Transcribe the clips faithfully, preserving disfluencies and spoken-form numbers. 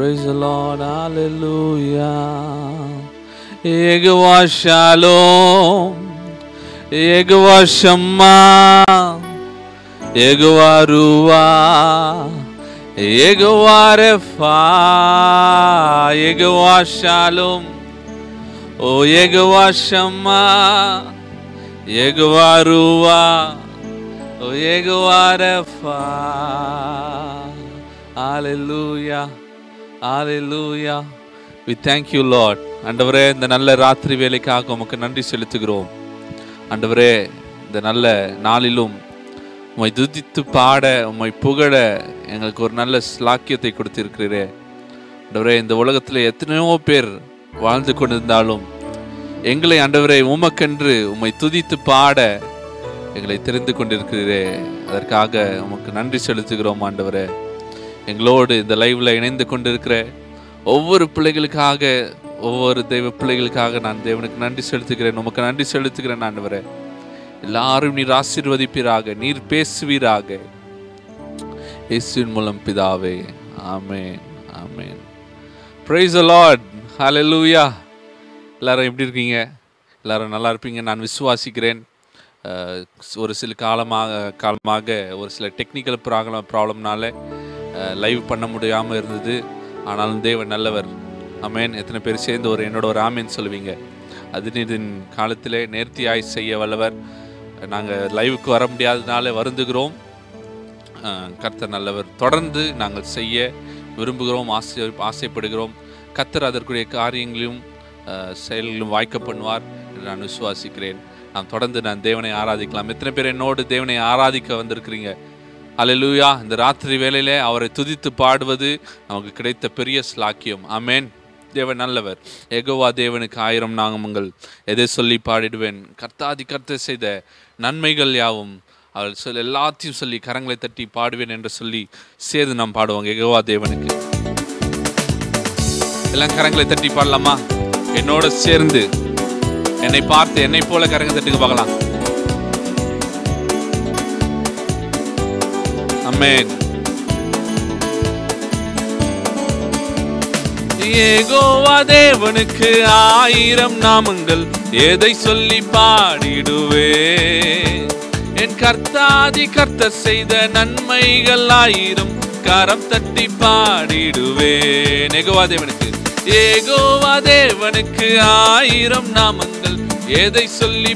Praise the Lord. Hallelujah. Yehovah Shalom. Yehovah Shammah. Yehovah Ruah. Yehovah Rapha. Yehovah Shalom. Oh Yehovah Shammah. Yehovah Ruah. Oh Yehovah Rapha. Hallelujah. Hallelujah. We thank you, Lord. ஆண்டவரே, இந்த நல்ல ராத்திரி வேளைக்காக உமக்கு நன்றி செலுத்துகிறோம். ஆண்டவரே, இந்த நல்ல நாளிலும் உம்மை துதித்து பாட, உம்மை புகழ எங்களுக்கு ஒரு நல்ல ஸ்லாக்கியத்தை கொடுத்திருக்கிறீரே. ஆண்டவரே, இந்த உலகத்தில் எத்தனையோ பேர் வாழ்ந்து கொண்டிருந்தாலும் எங்களை ஆண்டவரே உமக்கென்று உம்மை துதித்து பாட எங்களை தெரிந்து கொண்டிருக்கிறீரே. அதற்காக உமக்கு நன்றி செலுத்துகிறோம். ஆண்டவரே, எங்களோடு இந்த லைவ்ல இணைந்து கொண்டிருக்கிற ஒவ்வொரு பிள்ளைகளுக்காக, ஒவ்வொரு தெய்வ பிள்ளைகளுக்காக நான் தேவனுக்கு நன்றி செலுத்துகிறேன். உமக்கு நன்றி செலுத்துகிறேன். ஆண்டவரே, எல்லாரும் நீர் ஆசீர்வதிப்பீராக, நீர் பேசுவீராக. இயேசுவின் மூலம் பிதாவே. ஆமென். ஆமென். Praise the Lord. Hallelujah. எல்லாரும் எப்படி இருக்கீங்க? எல்லாரும் நல்லா இருப்பீங்க நான் விசுவாசிக்கிறேன். ஒரு சில காலமாக காலமாக ஒரு சில டெக்னிக்கல் ப்ராப்ளம் ப்ராப்ளம்னால லைவ் பண்ண முடியாமல் இருந்தது. ஆனாலும் தேவன் நல்லவர். ஆமென். எத்தனை பேர் சேர்ந்து ஒரு என்னோட ஒரு ஆமேன் சொல்லுவீங்க? அதினின் காலத்திலே நேர்த்தியாய் செய்ய வல்லவர். நாங்கள் லைவுக்கு வர முடியாததுனால வருந்துகிறோம். கர்த்தர் நல்லவர். தொடர்ந்து நாங்கள் செய்ய விரும்புகிறோம், ஆசை ஆசைப்படுகிறோம். கர்த்தர் அதற்குரிய காரியங்களையும் செயல்களும் வாய்க்க பண்ணுவார் என்று நான் விசுவாசிக்கிறேன். நான் தொடர்ந்து நான் தேவனை ஆராதிக்கலாம். எத்தனை பேர் என்னோடு தேவனை ஆராதிக்க வந்திருக்கிறீங்க? அல்லேலூயா. இந்த ராத்திரி வேளையிலே அவரை துதித்து பாடுவது நமக்கு கிடைத்த பெரிய ஸ்லாக்கியம். ஆமென். தேவன் நல்லவர். யெகோவா தேவனுக்கு ஆயிரம் நாமங்கள். எதை சொல்லி பாடிடுவேன்? கர்த்தாதி கர்த்தர் செய்த நன்மைகள் யாவும் அவர் சொல் எல்லாத்தையும் சொல்லி கரங்களை தட்டி பாடுவேன் என்று சொல்லி சேர்ந்து நாம் பாடுவோம். யெகோவா தேவனுக்கு எல்லாம் கரங்களை தட்டி பாடலாமா? என்னோட சேர்ந்து என்னை பார்த்து என்னை போல கரங்க தட்டுக்கு பார்க்கலாம். ஆமென். யெகோவா தேவனுக்கு ஆயிரம் நாமங்கள், எதை சொல்லி பாடிடுவே? என் கர்த்தாதி கர்த்தர் செய்த நன்மைகள் ஆயிரம், கரம் தட்டி பாடிடுவேன். யெகோவா தேவனுக்கு யெகோவா தேவனுக்கு ஆயிரம் நாமங்கள், எதை சொல்லி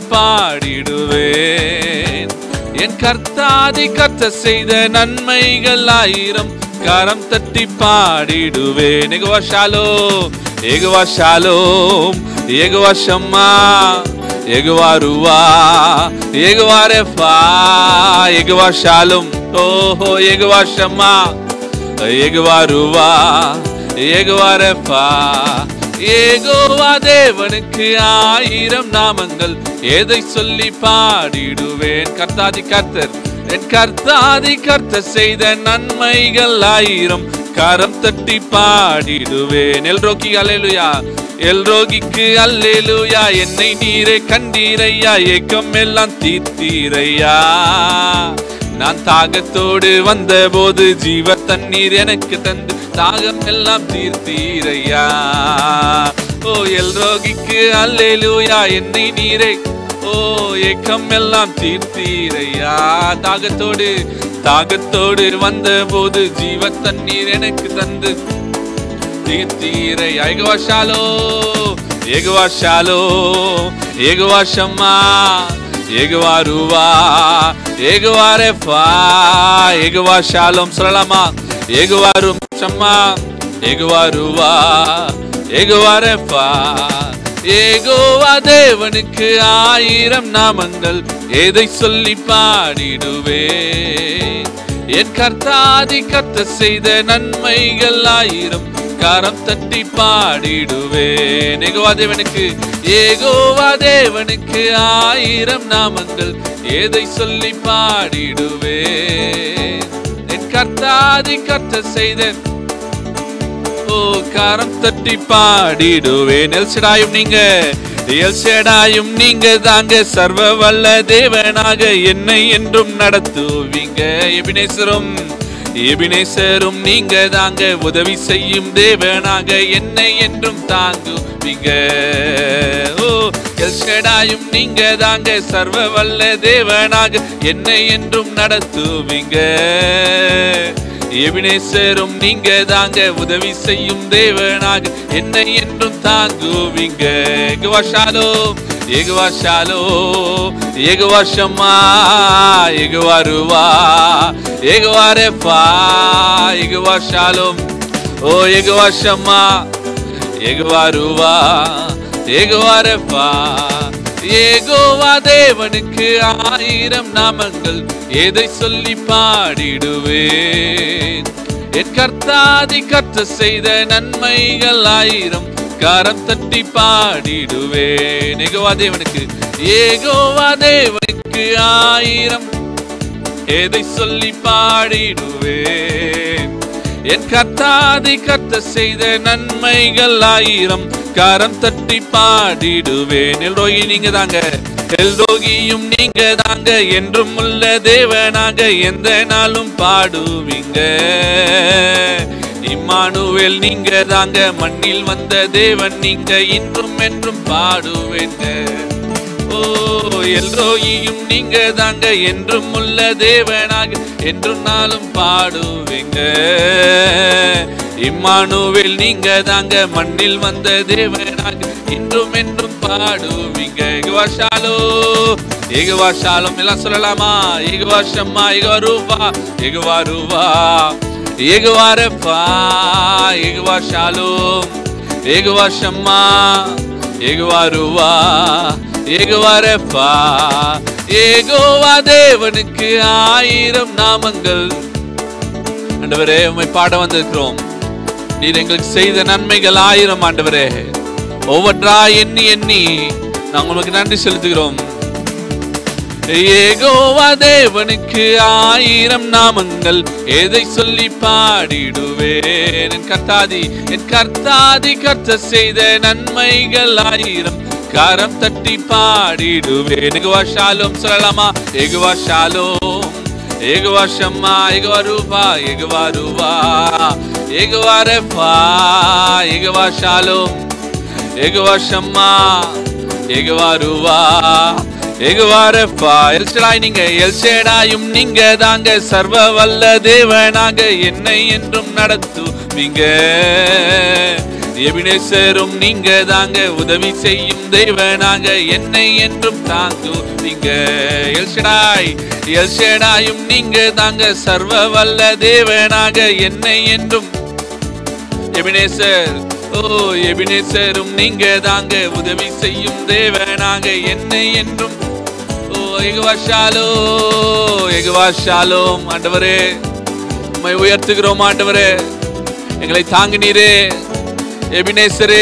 பாடிடுவேன்? என் கர்த்தாதி கர்த்தர் செய்த நன்மைகள் ஆயிரம், கரம் தட்டி பாடிடுவேன். Jehovah Shalom. Jehovah Shalom. Jehovah Shammah. Jehovah ருவா. Jehovah Rapha. Jehovah Shalom. ஓஹோ. Jehovah Shammah. யெகோவா ருவா. Jehovah Rapha. யெகோவா தேவனுக்கு ஆயிரம் நாமங்கள், எதை சொல்லி பாடிடுவேன்? கர்த்தாதி கர்த்தர் என் கர்த்தாதி கர்த்தர் செய்த நன்மைகள் ஆயிரம், கரம் தட்டி பாடிடுவேன். எல்ரோகி அல்லேலூயா. எல்ரோகிக்கு அல்லேலூயா. என்னை நீரே கண்டீரையா, ஏக்கம் எல்லாம் தீர்த்தீரையா. நான் தாகத்தோடு வந்த போது ஜீவ தண்ணீர் எனக்கு தந்து தாகம் எல்லாம் தீர்த்தீரையா. ஓ எல்ரோகிக்கு அல்லேலூயா. என்னை நீரே ஓ ஏக்கம் எல்லாம் தீர்த்தீரையா. தாகத்தோடு தாகத்தோடு வந்த போது ஜீவ தண்ணீர் எனக்கு தந்து தீர்த்தீரையா. Jehovah Shalom. Jehovah Shalom. Jehovah Shammah. Jehovah ருவா. Jehovah Rapha. யெகோவா ஷாலோம் சொல்லலாமா? Jehovah Shammah. யெகோவா ருவா. Jehovah Rapha. யெகோவா தேவனுக்கு ஆயிரம் நாமங்கள், எதை சொல்லி பாடிடுவேன்? என் கர்த்தாதி கர்த்தர் செய்த நன்மைகள் ஆயிரம், கரம் தட்டி பாடிடுவேன். யெகோவா தேவனுக்கு யெகோவா தேவனுக்கு ஆயிரம் நாமங்கள், எதை சொல்லி பாடிடுவேன்? என் கர்த்தாதி கர்த்தர் செய்த ஓ கரம் தட்டி பாடிடுவேன். எல்சடாயும் நீங்க எல்சடாயும் நீங்க தாங்க, சர்வ வல்ல தேவனாக என்னை என்றும் நடத்துவீங்க. எபினேசரும் எபினேசரும் நீங்க தாங்க, உதவி செய்யும் தேவனாக என்னை என்றும் தாங்குவீங்க. ஓ எல்ஷடாயும் நீங்க தாங்க, சர்வ வல்ல தேவனாக என்னை என்றும் நடத்துவீங்க. எபினேசரும் நீங்க தாங்க, உதவி செய்யும் தேவனாக என்னை என்றும் தாங்குவீங்க. Jehovah Shalom, Jehovah Shalom, Jehovah Shammah, Jehovah ருவா, யெகோவா ரெஃபா, யெகோவா ஷாலோம். ஓ யெகோவா ஷம்மா, யெகோவா ருவா, யெகோவா ரெஃபா. யெகோவா தேவனுக்கு ஆயிரம் நாமங்கள், எதை சொல்லி பாடிடுவேன். என் கர்த்தாதி கர்த்த செய்த நன்மைகள் ஆயிரம், கரம் தட்டி பாடிடுவேன். யெகோவா தேவனுக்கு, யெகோவா தேவனுக்கு ஆயிரம், எதை சொல்லி பாடிடுவேன். என் கர்த்தாதி கர்த்த செய்த நன்மைகள் ஆயிரம், கரம் தட்டி பாடிடுவேன். எல்ரோகி நீங்க தாங்க, எல்ரோகியும் நீங்க தாங்க, என்றும் உள்ள தேவனாக எந்த நாளும் பாடுவீங்க. இம்மானுவேல் நீங்க தாங்க, மண்ணில் வந்த தேவன் நீங்க, இன்றும் என்றும் பாடுவேங்க. ஓ எல்ரோகியும் நீங்க தாங்க, என்றும் உள்ள தேவனாக என்றும் நாளும் பாடுவீங்க. இம்மானுவேல் நீங்க தாங்க, மண்ணில் வந்த தேவனாக இன்றும் என்றும் பாடுவீங்க. யெகோவா ஷாலோம், யெகோவா ஷாலோம் எல்லாம் சொல்லலாமா? யெகோவா ஷம்மா, யெகோவா ரூபா, யெகோவா ரூபா, Jehovah Rapha, Jehovah Shalom, Jehovah Shammah, Jehovah ரூபா, யெகோவா ரெஃபா. யெகோவா தேவனுக்கு ஆயிரம் நாமங்கள். ஆண்டவரே உம்மை பாட வந்திருக்கிறோம். நீர் எங்களுக்கு செய்த நன்மைகள் ஆயிரம். ஆண்டவரே ஒவ்வொன்றா எண்ணி எண்ணி நாங்கள் உங்களுக்கு நன்றி செலுத்துகிறோம். யெகோவா தேவனுக்கு ஆயிரம் நாமங்கள், எதை சொல்லி பாடிடுவேன். என் கர்த்தாதி என் கர்த்தாதி கர்த்த செய்த நன்மைகள் ஆயிரம், கரம் தட்டி பாடிடுவேன். யெகோவா ஷாலோம் சொல்லலாமா? Jehovah Shalom, Jehovah Shammah, Jehovah ரூபா, யெகோவா ரூபா, Jehovah Rapha, Jehovah Shalom, Jehovah Shammah, Jehovah ரூபா, யெகோவா ரெஃபா. எல்ஷடாய் நீங்க, எல்ஷடாயும் நீங்க தாங்க, சர்வ வல்ல தேவனாக என்னை என்றும் நடத்துவீங்க. எபினேசரும் நீங்க தாங்க, உதவி செய்யும் தேவனாக என்னை என்றும் தாங்குவீங்க. எல்ஷடாய் எல்ஷடாயும் நீங்க தாங்க, சர்வ வல்ல தேவனாக என்னை என்றும். எபினேசர், ஓ எபினேசரும் நீங்க தாங்க, உதவி செய்யும் தேவனாக என்னை என்றும். ஓ யெகோவா ஷாலோம், யெகோவா ஷாலோம். ஆண்டவரே உம்மை உயர்த்துகிறோம். ஆண்டவரே எங்களை தாங்கினீரே. எபினேசரே,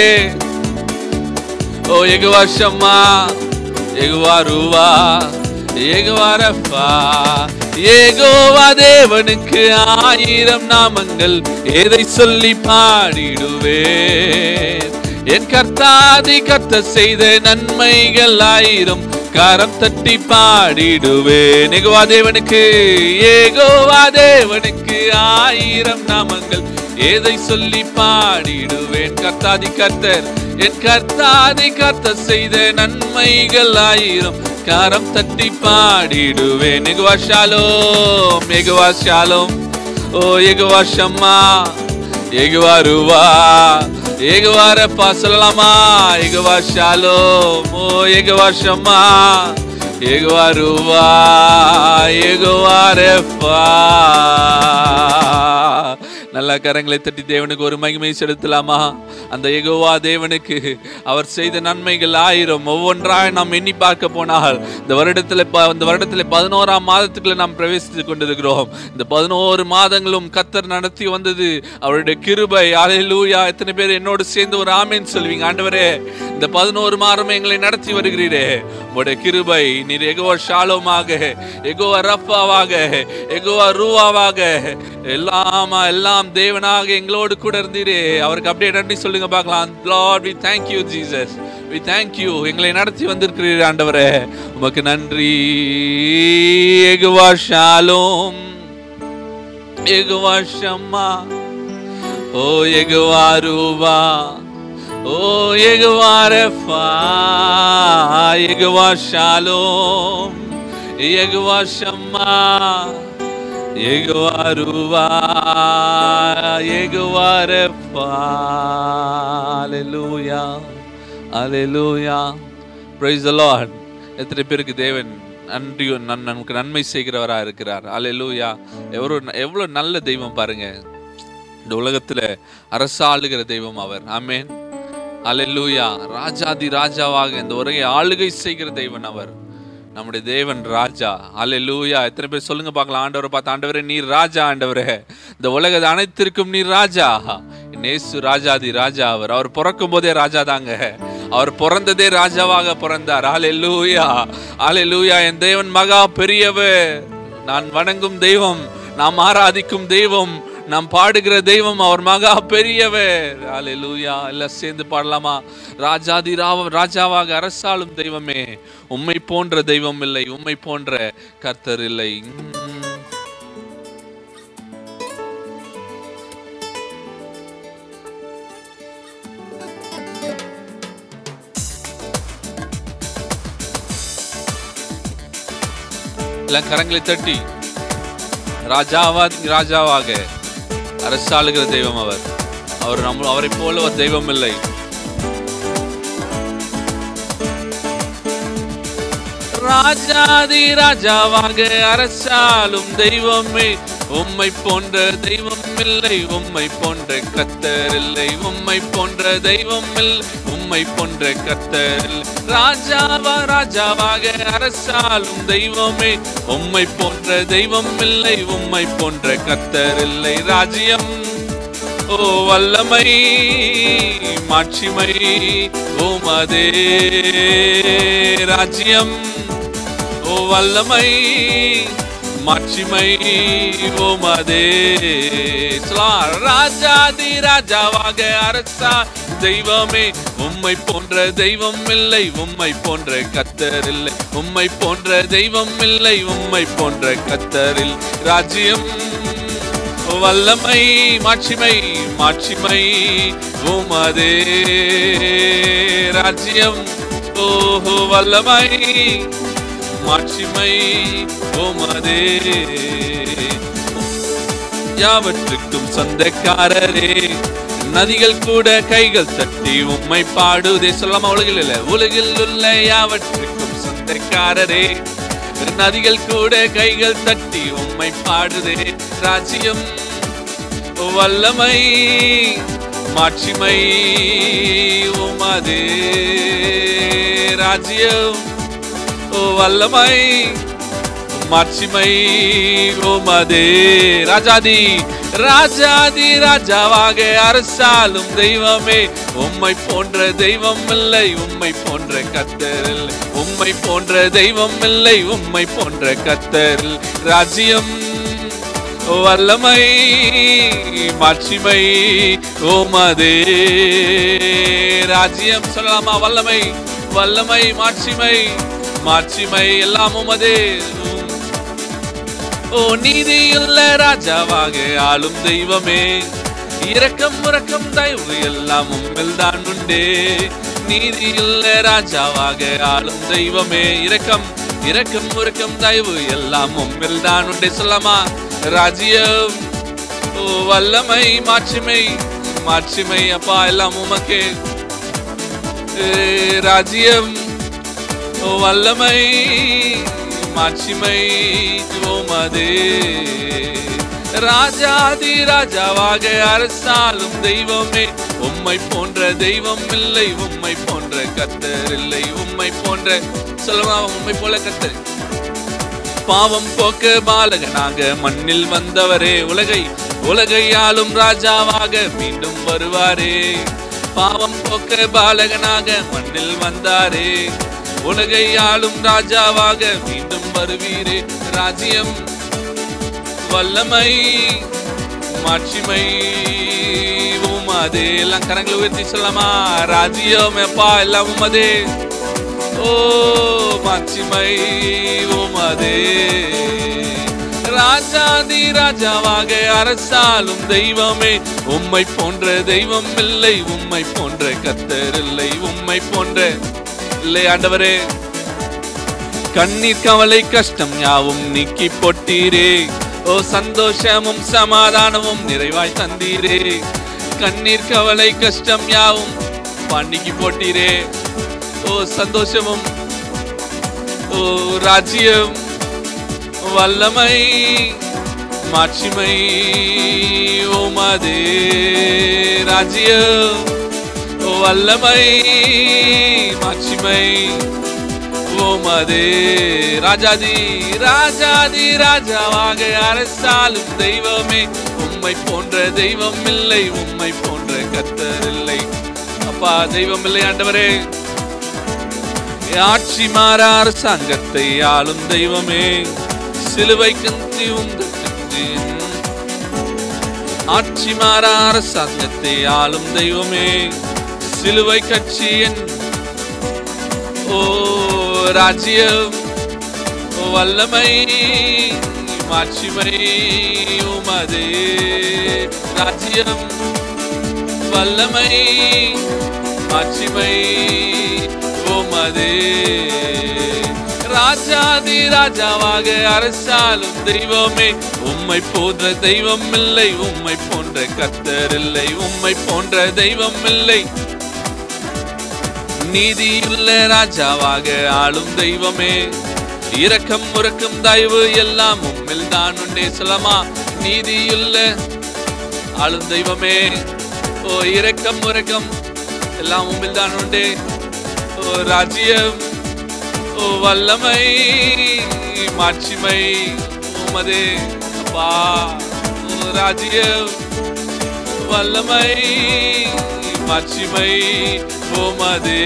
ஓ யெகோவா ஷம்மா, யெகோவா ரூவா, யெகோவா ரெஃபா. யெகோவா தேவனுக்கு ஆயிரம் நாமங்கள், எதை சொல்லி பாடிடுவேன். என் கர்த்தாதி கர்த்த செய்த நன்மைகள் ஆயிரம், கரம் தட்டி பாடிடுவேன். யெகோவா தேவனுக்கு, யெகோவா தேவனுக்கு ஆயிரம் நாமங்கள், எதை சொல்லி பாடிடுவேன். கர்த்தாதி கர்த்தர் என் கர்த்தாதி கர்த்த செய்த நன்மைகள் ஆயிரம், கரம் தட்டி பாடிடுவேன். யெகோவா ஷாலோம், யெகோவா ஷாலோம், ஓ யெகோவா ஷம்மா, யெகோவா ரூவா, யெகோவா ரெஃபா சொல்லலாமா? யெகோவா ஷாலோம், ஓ யெகோவா ஷம்மா, யெகோவா ரூவா, யெகோவா ரெஃபா. நல்ல கரங்களை தட்டி தேவனுக்கு ஒரு மகிமை செலுத்தலாமா? அந்த யெகோவா தேவனுக்கு அவர் செய்த நன்மைகள் ஆயிரம். ஒவ்வொன்றாய் நாம் எண்ணி பார்க்க போனால் இந்த வருடத்தில் இந்த வருடத்தில் பதினோராம் மாதத்துக்குள்ள நாம் பிரவேசித்துக் கொண்டிருக்கிறோம். இந்த பதினோரு மாதங்களும் கர்த்தர் நடத்தி வந்தது அவருடைய கிருபை. அல்லேலூயா. எத்தனை பேர் என்னோடு சேர்ந்து ஒரு ஆமென் சொல்வீங்க? ஆண்டவரே, இந்த பதினோரு மாதம் எங்களை நடத்தி வருகிறீரே, உங்களுடைய கிருபை. நீர் யெகோவா ஷாலோமாக, யெகோவா ரஃபாவாக, யெகோவா ரூவாவாக, எல்லாமா எல்லாம் தேவனாக எங்களோடு கூட இருந்தீரே. அவருக்கு அப்படியே நன்றி சொல்லுங்க பார்க்கலாம். Lord, we thank you Jesus, we thank you. எங்களை நடத்தி வந்திருக்கிறீர் ஆண்டவரே, உமக்கு நன்றி. யெகோவா ஷாலோம், யெகோவா ஷம்மா, ஓ யெகோவா ரூபா, ஓ Jehovah Rapha, Jehovah Shalom, Jehovah Shammah, Jehovah ரூபா, Jehovah Rapha. Hallelujah, hallelujah, praise the Lord. எத்தனை பேருக்கு தேவன் நன்றி நமக்கு நன்மை செய்கிறவராக இருக்கிறார். அல்லேலூயா. எவ்வளோ எவ்வளோ நல்ல தெய்வம் பாருங்க. இந்த உலகத்தில் அரசாளுகிற தெய்வம் அவர். ஆமென். அல்லேலூயா. ராஜாதி ராஜாவாக இந்த உலகை ஆளுகை செய்கிற தெய்வன் அவர். நம்முடைய தேவன் ராஜா. அல்லேலூயா. எத்தனை பேர் சொல்லுங்க பார்க்கலாம், ஆண்டவரை பார்த்து, ஆண்டவரே நீர் ராஜா, ஆண்டவரே இந்த உலக அனைத்திற்கும் நீர் ராஜா. நேசு ராஜாதி ராஜா அவர். அவர் பிறக்கும் போதே ராஜா தாங்க. அவர் பிறந்ததே ராஜாவாக பிறந்தார். அல்லேலூயா, அல்லேலூயா. என் தேவன் மகா பெரியவர். நான் வணங்கும் தெய்வம், நாம் ஆராதிக்கும் தெய்வம், நாம் பாடுகிற தெய்வம் அவர் மகா பெரியவர். அல்லேலூயா. எல்லாம் சேர்ந்து பாடலாமா? ராஜாதி ராவ ராஜாவாக அரசாளும் தெய்வமே, உம்மை போன்ற தெய்வம் இல்லை, உம்மை போன்ற கர்த்தர் இல்லை. எல்லாம் கரங்களை தட்டி, ராஜாவா ராஜாவாக அரசாளுகிற தெய்வம் அவர். அவர் நம்ம அவரை போல ஒரு தெய்வம் இல்லை. ராஜாதி ராஜாவாக அரசாளும் தெய்வமே, உம்மை போன்ற தெய்வம் இல்லை, உம்மை போன்ற கர்த்தர் இல்லை, உம்மை போன்ற தெய்வம் இல்லை, உம்மை போன்ற கர்த்தர் இல்லை. ராஜாவா ராஜாவாக அரசாளும் தெய்வமே, உம்மை போன்ற தெய்வம் இல்லை, உம்மை போன்ற கர்த்தர் இல்லை. ராஜ்யம் ஓ வல்லமை மாட்சிமை உமதே, ராஜ்யம் ஓ வல்லமை மாட்சிமை உமதே. ராஜாதி ராஜாவாக அரசா தெய்வமே, உம்மை போன்ற தெய்வம் இல்லை, உம்மை போன்ற கர்த்தர் இல்லை, உம்மை போன்ற தெய்வம் இல்லை, உம்மை போன்ற கர்த்தர் இல்லை. ராஜ்யம் வல்லமை மாட்சிமை மாட்சிமை உமதே, ராஜ்யம் ஓஹோ வல்லமை மாட்சிமை உமதே. யாவற்றுக்கும் சொந்தக்காரரே, நதிகள் கூட கைகள் தட்டி உம்மை பாடுதே. சொல்லாம? உலகில் இல்ல, உலகில் உள்ள யாவற்றுக்கும் சொந்தக்காரரே, நதிகள் கூட கைகள் தட்டி உம்மை பாடுதே. ராஜ்யம் வல்லமை மாட்சிமை உமதே, ராஜ்யம் வல்லமை மாட்சிமை உமதே. ராஜாதி ராஜாதி ராஜாவாக அரசாளும் தெய்வமே, உம்மை போன்ற தெய்வம் இல்லை, உம்மை போன்ற கர்த்தர் இல்லை, உம்மை போன்ற தெய்வம் இல்லை, உம்மை போன்ற கர்த்தர் இல்லை. ராஜ்யம் வல்லமை மாட்சிமை உமதே, ராஜ்யம் சொல்லலாமா? வல்லமை வல்லமை மாட்சிமை மாட்சிமை எல்லாம் உமதே. ஓ நீதியுள்ள ராஜாவாக ஆளும் தெய்வமே, இரக்கம் உறக்கம் தயவு எல்லாம் உம்மில் தான் உண்டே. நீதியுள்ள ராஜாவாக ஆளும் தெய்வமே, இரக்கம் இரக்கம் உறக்கம் தயவு எல்லாம் உம்மில் தான் உண்டே. சொல்லாமா? ராஜ்யம் ஓ வல்லமை மாட்சிமை மாட்சிமை அப்பா எல்லாம் உமக்கே. ராஜ்யம் ஓ வல்லமை மாட்சிமை உமதே. ராஜாதி ராஜாவாக அரசாளும் தெய்வமே, உம்மை போன்ற தெய்வம் இல்லை, உம்மை போன்ற கர்த்தர் இல்லை, உம்மை போன்ற சொல்லமா? உம்மை போல கர்த்தர். பாவம் போக்க பாலகனாக மண்ணில் வந்தவரே, உலகை உலகை ஆளும் ராஜாவாக மீண்டும் வருவாரே. பாவம் போக்க பாலகனாக மண்ணில் வந்தாரே, உலகை ஆளும் ராஜாவாக மீண்டும் வருவீரே. ராஜ்யம் வல்லமை மாட்சிமை உமதே. எல்லாம் கரங்களை உயர்த்தி சொல்லலாமா? ராஜ்யம் அப்பா எல்லாம் உமதே. ஓ மாட்சிமை உமதே. ராஜாதி ராஜாவாக அரசாளும் தெய்வமே, உம்மை போன்ற தெய்வம் இல்லை, உம்மை போன்ற கர்த்தர் இல்லை, உம்மை போன்ற இல்லை ஆண்டவரே. கண்ணீர் கவலை கஷ்டம் யாவும் நீக்கி போட்டீரே, ஓ சந்தோஷமும் சமாதானமும் நிறைவாய் தந்தீரே. கண்ணீர் கவலை கஷ்டம் யாவும் நீக்கி போட்டீரே, ஓ சந்தோஷமும் ஓ ராஜ்யம் வல்லமை மாட்சிமை உமதே. ராஜ்யம் வல்லமை மாட்சிமை உமதே. ராஜாதி ராஜாதி ராஜாவாக அரசாளும் தெய்வமே, உம்மை போன்ற தெய்வம் இல்லை, உம்மை போன்ற கர்த்தர் இல்லை. அப்பா தெய்வம் இல்லை ஆண்டவரே. ஆட்சி மாறா அரசாங்கத்தை ஆளும் தெய்வமே, சிலுவை கந்தி உந்தற்கு. ஆட்சி மாறா அரசாங்கத்தை ஆளும் தெய்வமே, சிலுவை கட்சியின் ஓ ராஜ்யம் வல்லமை மாட்சிமை உமதே. ராஜ்யம் வல்லமை மாட்சிமை உமதே. ராஜாதி ராஜாவாக அரசாளும் தெய்வமே, உம்மை போன்ற தெய்வம் இல்லை, உம்மை போன்ற கர்த்தர் இல்லை, உம்மை போன்ற தெய்வம் இல்லை. நீதியுள்ள ராஜாவாக ஆளும் தெய்வமே, இரக்கம் முறக்கும் தயவு எல்லாம் உம்மில் தான் உண்டே. சொல்லமா, நீதியுள்ள ஆளும் தெய்வமே, ஓ இரக்கம் முறக்கம் எல்லாம் உம்மில் தான் உண்டே. ஓ ராஜ்யம் ஓ வல்லமை மாட்சிமை உமதே. அப்பா ஓ ராஜ்யம் வல்லமை மாட்சிமை உமதே.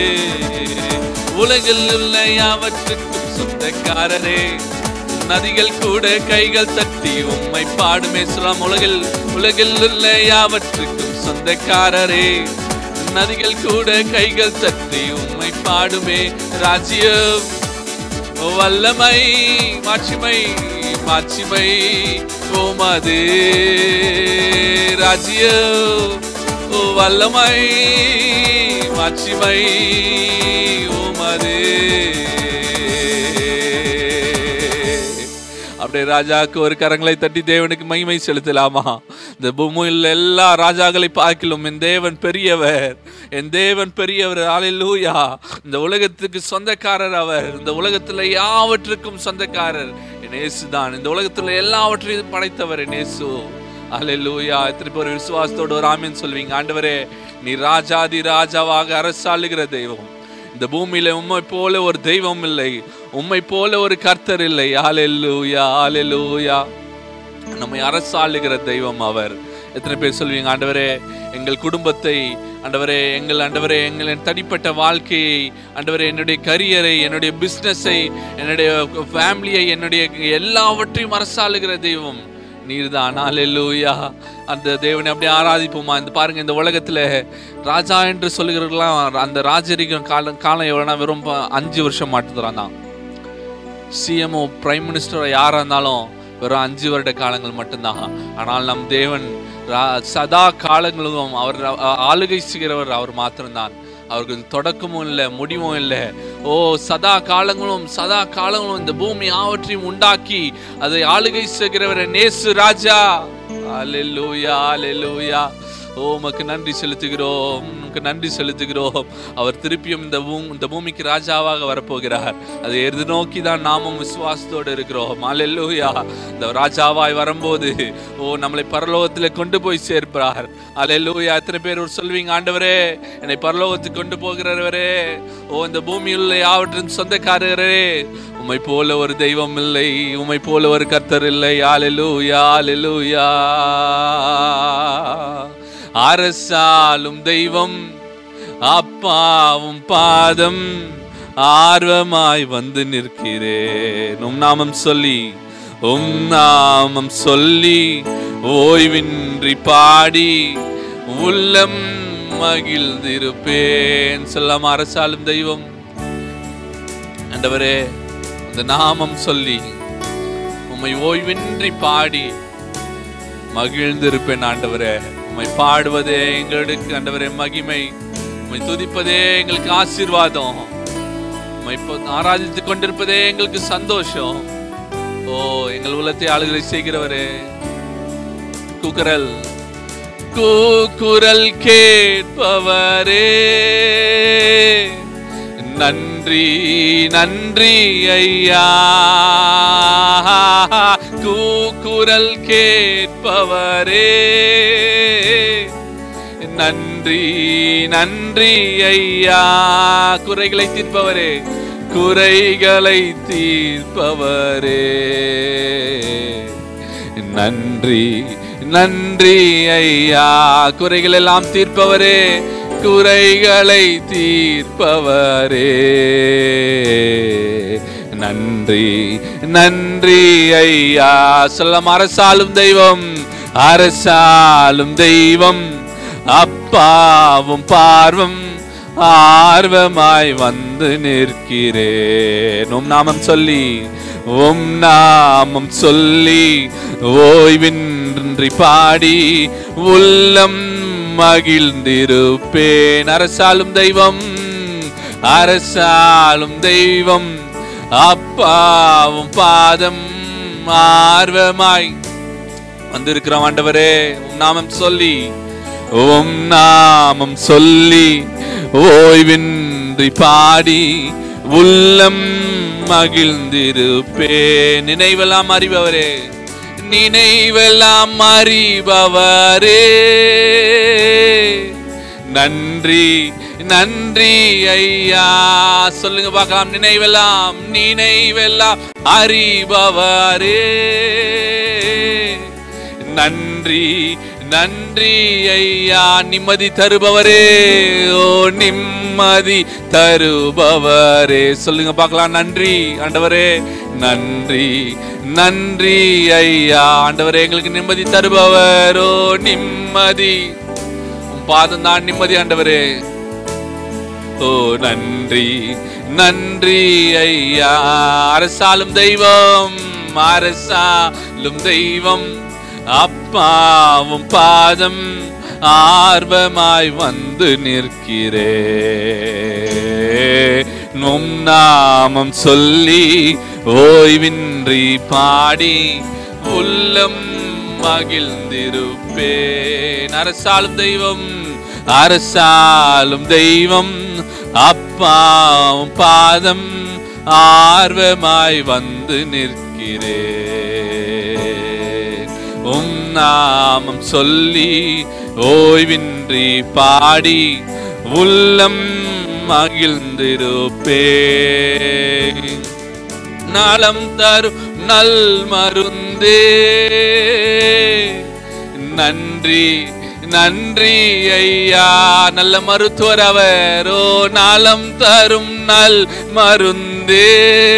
உலகில் உள்ள யாவற்றுக்கும் சொந்தக்காரரே, நதிகள் கூட கைகள் தட்டி உம்மை பாடுமே. சொல்லாம், உலகில் உலகில் உள்ள யாவற்றுக்கும் சொந்தக்காரரே, நதிகள் கூட கைகள் தட்டி உம்மை பாடுமே. ராஜ்யம் வல்லமை மாட்சிமை மாட்சிமை உமதே. ராஜ்யம் வல்லமை மாட்சிமை உமதே. அப்படியே ராஜாவுக்கு ஒரு கரங்களை தட்டி தேவனுக்கு மகிமை செலுத்தலாமா? இந்த பூமியில் எல்லா ராஜாக்களை பார்க்கிலும் என் தேவன் பெரியவர், என் தேவன் பெரியவர். ஹல்லேலூயா. இந்த உலகத்துக்கு சொந்தக்காரர் அவர், இந்த உலகத்துல யாவற்றுக்கும் சொந்தக்காரர் என் இயேசு தான். இந்த உலகத்துல எல்லாவற்றையும் படைத்தவர் என் இயேசு. ஹல்லேலூயா. எத்தனை பேர் விசுவாசத்தோடு ஒரு ஆமென் சொல்வீங்க? ஆண்டவரே, நீ ராஜாதி ராஜாவாக அரசாளுகிற தெய்வம். இந்த பூமியில உம்மை போல ஒரு தெய்வம் இல்லை, உம்மை போல ஒரு கர்த்தர் இல்லை. ஹல்லேலூயா ஹல்லேலூயா. நம்மை அரசாளுகிற தெய்வம் அவர். எத்தனை பேர் சொல்வீங்க? ஆண்டவரே, எங்கள் குடும்பத்தை, ஆண்டவரே எங்கள் ஆண்டவரே எங்கள் தனிப்பட்ட வாழ்க்கையை, ஆண்டவரே என்னுடைய கரியரை, என்னுடைய பிஸ்னஸை, என்னுடைய ஃபேமிலியை, என்னுடைய எல்லாவற்றையும் அரசாளுகிற தெய்வம் நீர்தான். ஹல்லேலூயா. அந்த தேவனை அப்படியே ஆராதிப்போமா? இந்த பாருங்க, இந்த உலகத்துல ராஜா என்று சொல்லுகிறவர்களாம் அந்த ராஜரிகம் காலம் காலம் எவ்வளோனா வெறும் அஞ்சு வருஷம் மாட்டுறான் தான். சிஎம்ஓ பிரைம் மினிஸ்டர் யாரா இருந்தாலும் வெறும் அஞ்சு வருட காலங்கள் மட்டும்தான். ஆனால் நம் தேவன் சதா காலங்களும் அவர் ஆளுகை செய்கிறவர் அவர் மாத்திரம்தான். அவருக்கு தொடக்கமும் இல்லை, முடிவும் இல்லை. ஓ சதா காலங்களும் சதா காலங்களும் இந்த பூமி ஆவற்றையும் உண்டாக்கி அதை ஆளுகை செய்கிறவர் நேசு ராஜா. ஹல்லேலூயா ஹல்லேலூயா. ஓ உமக்கு நன்றி செலுத்துகிறோம், உமக்கு நன்றி செலுத்துகிறோம். அவர் திருப்பியும் இந்த பூ இந்த பூமிக்கு ராஜாவாக வரப்போகிறார். அதை எதிர்நோக்கி தான் நாமும் விசுவாசத்தோடு இருக்கிறோம். ஹல்லேலூயா. இந்த ராஜாவாய் வரும்போது ஓ நம்மளை பரலோகத்தில் கொண்டு போய் சேர்ப்பார். ஹல்லேலூயா. எத்தனை பேர் சொல்வீங்க? ஆண்டவரே, என்னை பரலோகத்துக்கு கொண்டு போகிறவரே, ஓ இந்த பூமியில் யாவற்றின் சொந்தக்காரரே, உம்மை போல ஒரு தெய்வம் இல்லை, உம்மை போல ஒரு கர்த்தர் இல்லை. ஹல்லேலூயா ஹல்லேலூயா. அரசாளும் தெய்வம் அப்பாவும் பாதம் ஆர்வமாய் வந்து நிற்கிறேன். உம் நாமம் சொல்லி உம் நாமம் சொல்லி ஓய்வின்றி பாடி உள்ளம் மகிழ்ந்திருப்பேன். சொல்லாம அரசாளும் தெய்வம் ஆண்டவரே, இந்த நாமம் சொல்லி உம்மை ஓய்வின்றி பாடி மகிழ்ந்திருப்பேன் ஆண்டவரே. உம்மை பாடுவதே எங்களுக்கு ஆண்டவரே மகிமை, உம்மை துதிப்பதே எங்களுக்கு ஆசீர்வாதம், உம்மை ஆராதித்துக் கொண்டிருப்பதே எங்களுக்கு சந்தோஷம். ஓ எங்கள் உள்ளத்தை ஆளுகளை செய்கிறவரே, கூக்குரல் கூக்குரல் கேட்பவரே, நன்றி நன்றி ஐயா. கூக்குரல் கேட்பவரே, நன்றி நன்றி ஐயா. குறைகளை தீர்ப்பவரே, குறைகளை தீர்ப்பவரே, நன்றி நன்றி ஐயா. குறைகள் எல்லாம் தீர்ப்பவரே, குறைகளை தீர்ப்பவரே, நன்றி நன்றி ஐயா. சொல்லம் அரசாலும் தெய்வம், அரசாலும் தெய்வம், அப்பாவும் பார்வம் ஆர்வமாய் வந்து நிற்கிறேன். உம் நாமம் சொல்லி, உம் நாமம் சொல்லி ஓய்வின்றி பாடி உள்ளம் மகிழ்ந்திருப்பேன். அரசாலும் தெய்வம், அரசாலும் தெய்வம், அப்பாவும் பாதம் ஆர்வமாய் வந்திருக்கிறோம் ஆண்டவரே. உம் நாமம் சொல்லி, உம் நாமம் சொல்லி ஓய்வின்றி பாடி உள்ளம் மகிழ்ந்திருப்பேன். நினைவெல்லாம் அறிபவரே, நினைவெல்லாம் அறிபவரே, நன்றி நன்றி ஐயா. சொல்லுங்க பார்க்கலாம். நினைவெல்லாம், நினைவெல்லாம் அறிபவரே, நன்றி நன்றி ஐயா. நிம்மதி தருபவரே, ஓ நிம்மதி தருபவரே. சொல்லுங்க பார்க்கலாம். நன்றி ஆண்டவரே, நன்றி நன்றி ஐயா. ஆண்டவரே எங்களுக்கு நிம்மதி தருபவர், ஓ நிம்மதி, உம் பாதம் தான் நிம்மதி ஆண்டவரே. ஓ நன்றி நன்றி ஐயா. அரசாலும் தெய்வம், அரசாலும் தெய்வம், அப்பாவும் பாதம் ஆர்வமாய் வந்து நிற்கிறேன். உம் நாமம் சொல்லி ஓய்வின்றி பாடி உள்ளம் மகிழ்ந்திருப்பேன். அரசாலும் தெய்வம், அரசாலும் தெய்வம், அப்பாவும் பாதம் ஆர்வமாய் வந்து நிற்கிறேன். உம் நாமம் சொல்லி ஓய்வின்றி பாடி உள்ளம் மகிழ்ந்திருப்பேன். நலம் தரும் நல் மருந்தே, நன்றி நன்றி ஐயா. நல்ல மருத்துவர் அவர், ஓ நலம் தரும் நல் மருந்தே,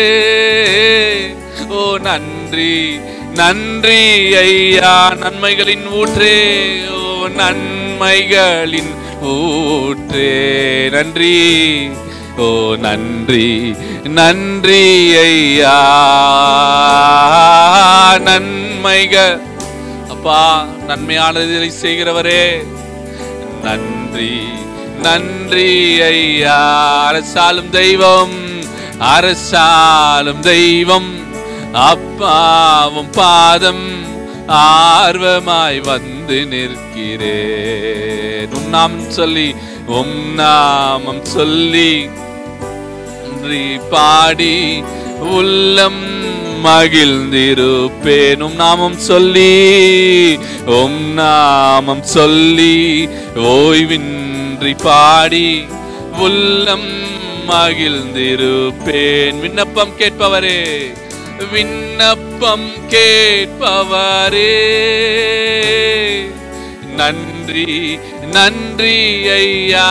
ஓ நன்றி நன்றி ஐயா. நன்மைகளின் ஊற்றே, ஓ நன்மைகளின் ஊற்றே, நன்றி, ஓ நன்றி நன்றி ஐயா. நன்மைகள் அப்பா, நன்மையானதை செய்கிறவரே, நன்றி நன்றி ஐயா. அரசாலும் தெய்வம், அரசாலும் தெய்வம், அப்பாவும் பாதம் ஆர்வமாய் வந்து நிற்கிறேன். உம் நாமம் சொல்லி, உம் நாமம் சொல்லி பாடி உள்ளம் மகிழ்ந்திருப்பேன். உம் நாமம் சொல்லி, உம் நாமம் சொல்லி ஓய்வின்றி பாடி உள்ளம் மகிழ்ந்திருப்பேன். விண்ணப்பம் கேட்பவரே, விண்ணப்பம் கேட்பவரே, நன்றி நன்றி ஐயா.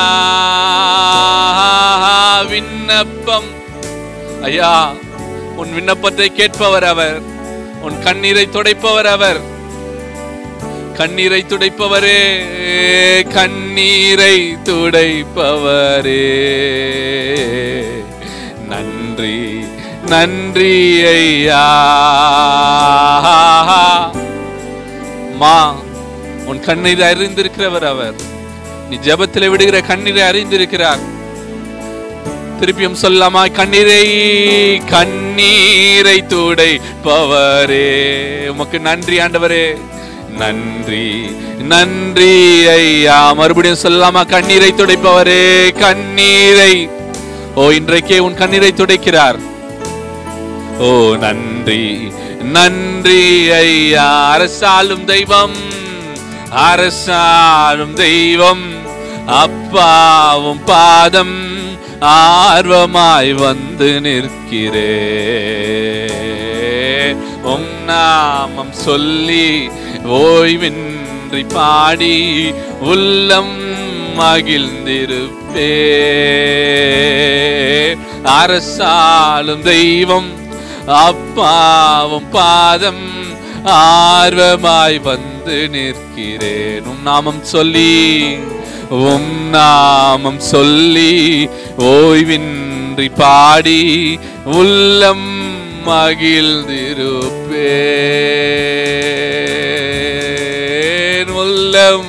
விண்ணப்பம் ஐயா, உன் விண்ணப்பத்தை கேட்பவர் அவர், உன் கண்ணீரை துடைப்பவர் அவர். கண்ணீரை துடைப்பவரே, கண்ணீரை துடைப்பவரே, நன்றி நன்றி ஐயா. மா உன் கண்ணீரை அறிந்திருக்கிறவர் அவர். நீ ஜெபத்தில் விடுகிற கண்ணீரை அறிந்திருக்கிறார். திருப்பியும் சொல்லாமா? கண்ணீரை கண்ணீரை துடைப்பவரே, உமக்கு நன்றி ஆண்டவரே, நன்றி நன்றி ஐயா. மறுபடியும் சொல்லாமா? கண்ணீரை துடைப்பவரே, கண்ணீரை. ஓ, இன்றைக்கே உன் கண்ணீரை துடைக்கிறார். ஓ, நன்றி நன்றி ஐயா. அரசாளும் தெய்வம், அரசாளும் தெய்வம், அப்பாவும் பாதம் ஆர்வமாய் வந்து நிற்கிறே. உம் நாமம் சொல்லி ஓய்வின்றி பாடி உள்ளம் மகிழ்ந்திருப்பே. அரசாளும் தெய்வம், அப்பாவும் பாதம் ஆர்வமாய் வந்து நிற்கிறேன். உம் நாமம் சொல்லி, உம் நாமம் சொல்லி ஓய்வின்றி பாடி உள்ளம் மகிழ்ந்திருப்பேன், உள்ளம்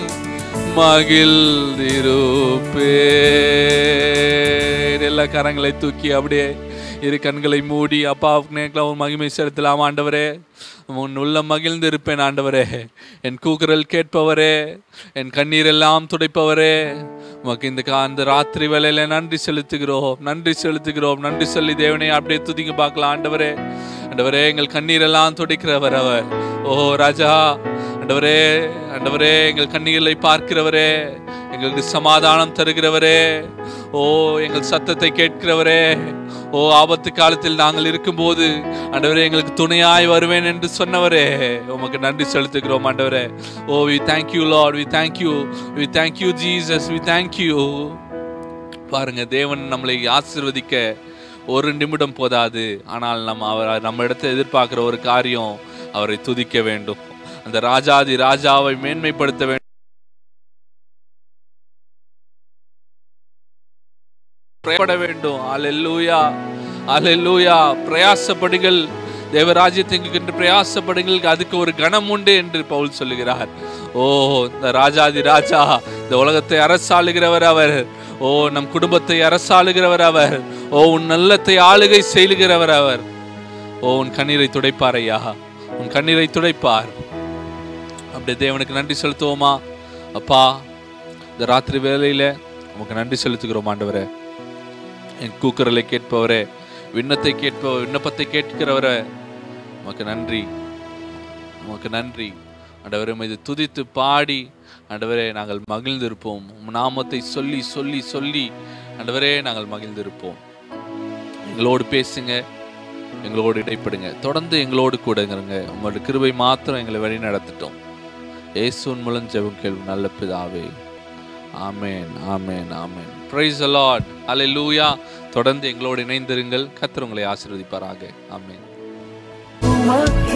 மகிழ்ந்திருப்பேன். எல்லா கரங்களை தூக்கி அப்படியே இரு கண்களை மூடி அப்பாவுக்கு ஒரு மகிமை செலுத்தலாம். ஆண்டவரே, உன் உள்ள மகிழ்ந்து இருப்பேன். ஆண்டவரே, என் கூக்குரல் கேட்பவரே, என் கண்ணீரெல்லாம் துடைப்பவரே, உமக்கு இந்த அந்த ராத்திரி வேளையில நன்றி செலுத்துகிறோம், நன்றி செலுத்துகிறோம். நன்றி சொல்லி தேவனே அப்படியே துதிங்க பார்க்கலாம். ஆண்டவரே, ஆண்டவரே, எங்கள் கண்ணீரெல்லாம் துடைக்கிறவர் அவர். ஓ ராஜா, ஆண்டவரே, ஆண்டவரே, எங்கள் கண்ணீரை பார்க்கிறவரே, எங்களுக்கு சமாதானம் தருகிறவரே, ஓ எங்கள் சத்தத்தை கேட்கிறவரே, ஓ ஆபத்து காலத்தில் நாங்கள் இருக்கும்போது ஆண்டவரே எங்களுக்கு துணையாய் வருவேன் என்று சொன்னவரே, உமக்கு நன்றி செலுத்துகிறோம். ஆண்டவரே, ஓ we thank you Lord, we thank you, we thank you Jesus, we thank you. பாருங்க, தேவன் நம்மளை ஆசீர்வதிக்க ஒரு நிமிடம் போதாது. ஆனால் நம்ம அவர் நம்ம இடத்தை எதிர்பார்க்கிற ஒரு காரியம், அவரை துதிக்க வேண்டும், அந்த ராஜாதி ராஜாவை மேன்மைப்படுத்த வேண்டும், வேண்டும். அல்லேலூயா, அல்லேலூயா. பிரயாசப்படுங்கள், தேவராஜ்யத்துக்கு பிரயாசப்படுங்கள், அதுக்கு ஒரு கணம் உண்டு என்று பவுல் சொல்லுகிறார். ஓ, இந்த ராஜாதி ராஜா, இந்த உலகத்தை அரசாளுகிறவர் அவர். ஓ, நம் குடும்பத்தை அரசாளுகிறவர் அவர். ஓ, உன் நல்லத்தை ஆளுகை செய்கிறவர் அவர். ஓ, உன் கண்ணீரை துடைப்பார் ஐயா, உன் கண்ணீரை துடைப்பார். அப்படியே தேவனுக்கு நன்றி செலுத்துவோமா? அப்பா, இந்த ராத்திரி வேளையில உமக்கு நன்றி செலுத்துகிறோம். ஆண்டவரே, என் கூக்குரலை கேட்பவரே, விண்ணத்தை கேட்பவர், விண்ணப்பத்தை கேட்கிறவரே, உமக்கு நன்றி, உமக்கு நன்றி. ஆண்டவரே, இது துதித்து பாடி ஆண்டவரே நாங்கள் மகிழ்ந்திருப்போம். உம் நாமத்தை சொல்லி சொல்லி சொல்லி ஆண்டவரே நாங்கள் மகிழ்ந்திருப்போம். எங்களோடு பேசுங்க, எங்களோடு இடைப்படுங்க, தொடர்ந்து எங்களோடு கூட இருங்க. உங்களோட கிருபை மாத்திரம் எங்களை வழி நடத்திட்டோம். இயேசுவின் மூலம் ஜெபம் கேள்வி நல்ல பிதாவே. ஆமென், ஆமென், ஆமென். Praise the Lord. Hallelujah. தொடர்ந்து எங்களோடு இணைந்திருங்கள். கர்த்தர் உங்களை ஆசீர்வதிப்பாராக. ஆமென்.